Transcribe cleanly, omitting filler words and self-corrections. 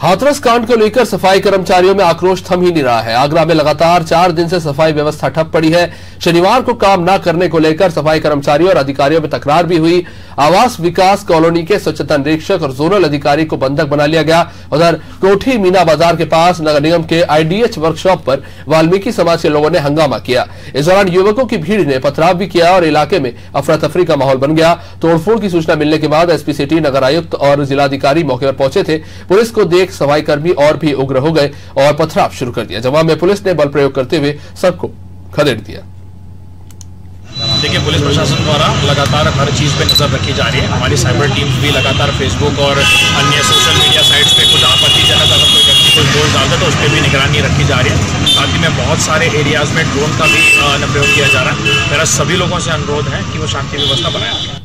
हाथरस कांड को लेकर सफाई कर्मचारियों में आक्रोश थम ही नहीं रहा है। आगरा में लगातार 4 दिन से सफाई व्यवस्था ठप पड़ी है। शनिवार को काम न करने को लेकर सफाई कर्मचारियों और अधिकारियों में तकरार भी हुई। आवास विकास कॉलोनी के स्वच्छता निरीक्षक और जोनल अधिकारी को बंधक बना लिया गया। उधर कोठी मीना बाजार के पास नगर निगम के आईडीएच वर्कशॉप पर वाल्मीकि समाज के लोगों ने हंगामा किया। इस दौरान युवकों की भीड़ ने पथराव भी किया और इलाके में अफरा तफरी का माहौल बन गया। तोड़फोड़ की सूचना मिलने के बाद एसपी सिटी, नगर आयुक्त और जिलाधिकारी मौके पर पहुंचे थे। पुलिस को देख सफाई कर्मी और भी उग्र हो गए और पथराव शुरू कर दिया। जवाब में पुलिस ने बल प्रयोग करते हुए सबको खदेड़ दिया। देखिए, पुलिस प्रशासन द्वारा लगातार हर चीज़ पे नजर रखी जा रही है। हमारी साइबर टीम्स भी लगातार फेसबुक और अन्य सोशल मीडिया साइट्स पे कुछ आपत्तिजनक अगर कोई व्यक्ति कोई पोस्ट डालता है तो उस पर भी निगरानी रखी जा रही है। साथ ही में बहुत सारे एरियाज में ड्रोन का भी प्रयोग किया जा रहा है। मेरा सभी लोगों से अनुरोध है कि वो शांति व्यवस्था बनाए रखें।